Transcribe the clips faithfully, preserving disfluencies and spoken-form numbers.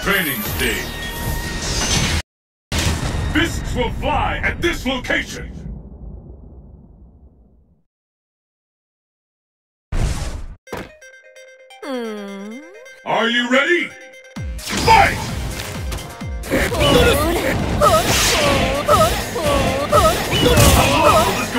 training stage. Fists will fly at this location. Hmm. Are you ready? Fight! How long will this go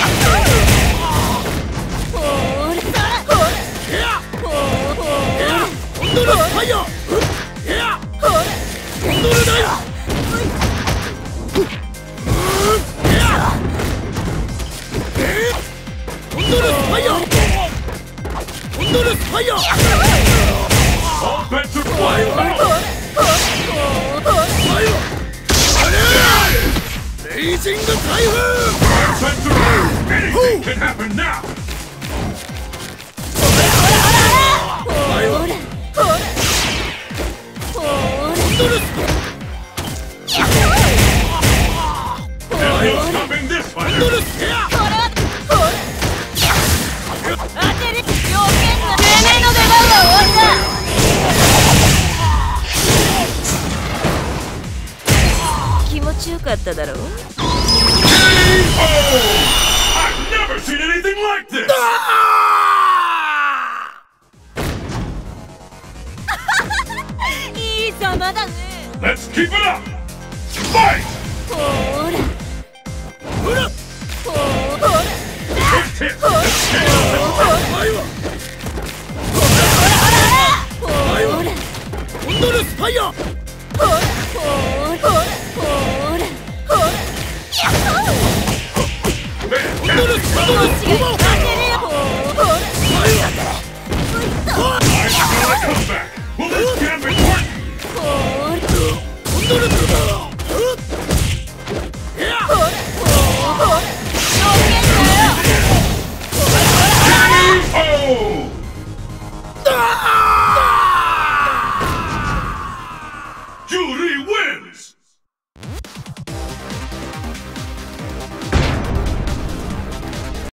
All bets are flying out! Raging the Typhoon! Bets are out! Anything can happen now! There's no stopping this fighter! I've never seen anything like this! Let's keep it up! Fight! First hit! Let's get Will this camp important? Yuri